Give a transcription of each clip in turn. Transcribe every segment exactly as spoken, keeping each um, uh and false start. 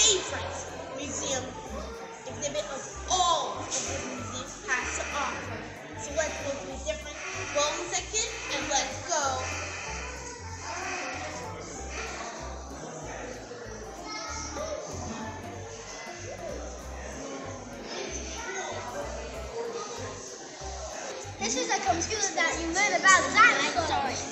favorite museum exhibit of all of the museums has to offer. So let's go to a different bone section and let's go. This is a computer that you learn about dinosaurs.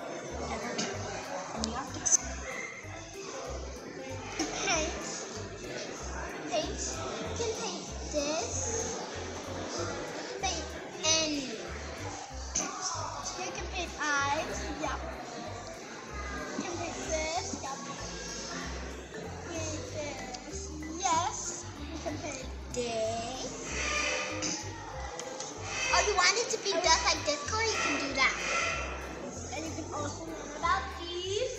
Paint. Paint. You can paint this. Paint any. You can paint eyes. Yep. You can paint this. Yep. Paint this. Yes. You can paint this. Oh, you want it to be just like this color? You can do that. And you can also learn about these.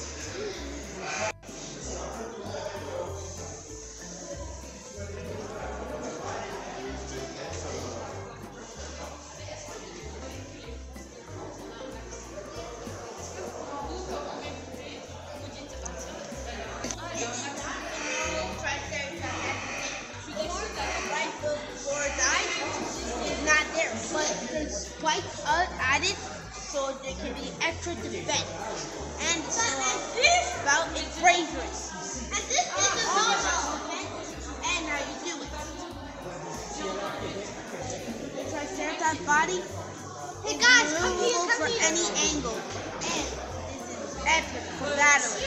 Spikes are added so there can be extra defense. And uh, about its bravery. And this is a social And how you do it. The Triceratops body Hey guys, is come here, movable come for here. any angle. And this is epic for battling.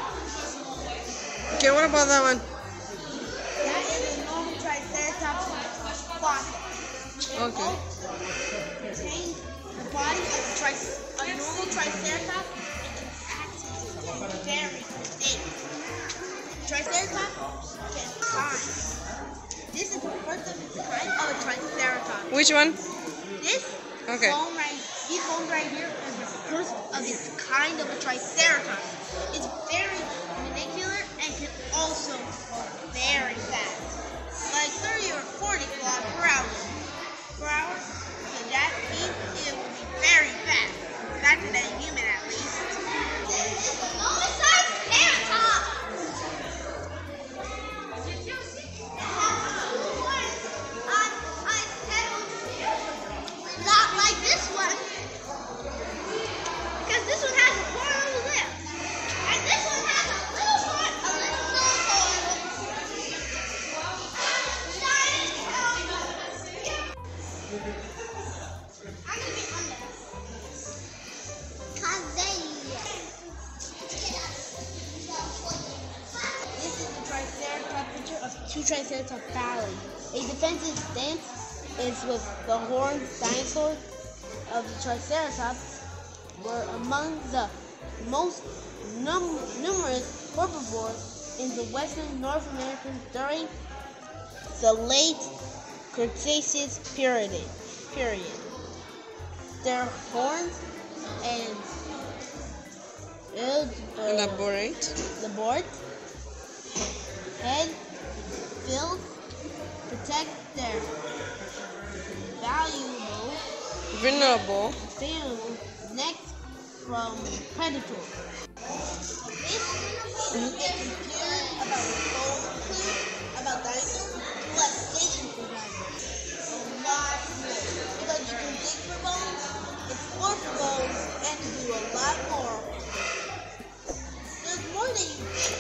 Okay, what about that one? That is a normal Triceratops fossil. Okay. Contains the body of a, tri a normal Triceratops and can act very thin. Triceratops can climb. This is the first of its kind of a Triceratops. Which one? This Okay. bone right, these bones right here is the first of its kind of a Triceratops. It's very manicular and can also go very fast, like thirty or forty kilometers per hour. Per hour. So that means it will be very fast, faster than a human at least. Not like this one. Because this one has a four lip. And this one has a little one, a little nose. I'm going to be on there. This is the Triceratops picture of two Triceratops battling. A defensive stance is with the horned dinosaurs of the Triceratops were among the most num numerous herbivores in the western North America during the late Cretaceous period. period. Their horns and uh, Elaborate. the board, head, bills protect their valuable, Vulnerable. valuable neck from predators. This is confused about the bone clue about dinosaurs, like digging for dinosaurs. A lot more. Because you can dig for bones, explore for bones, and do a lot more. There's more than you think.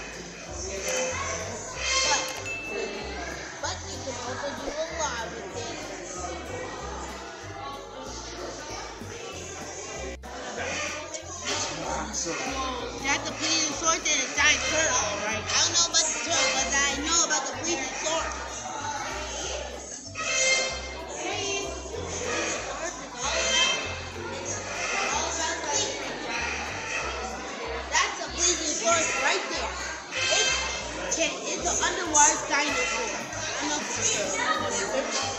But, but you can also do a lot with it. That's a plesiosaurus and a giant turtle, right? I don't know about the turtle, but I know about the plesiosaurus. That's a plesiosaurus right there. It can, it's an underwater dinosaur. You know,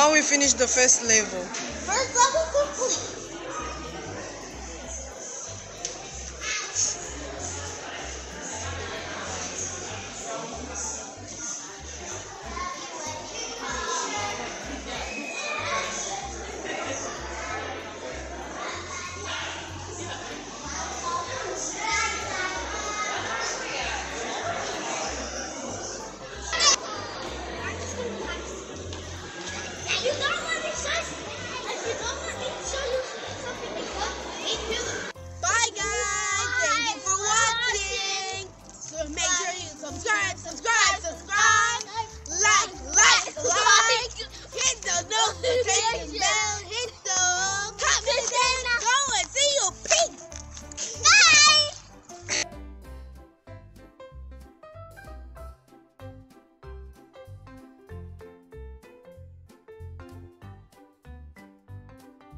Now we finished the first level. First level complete.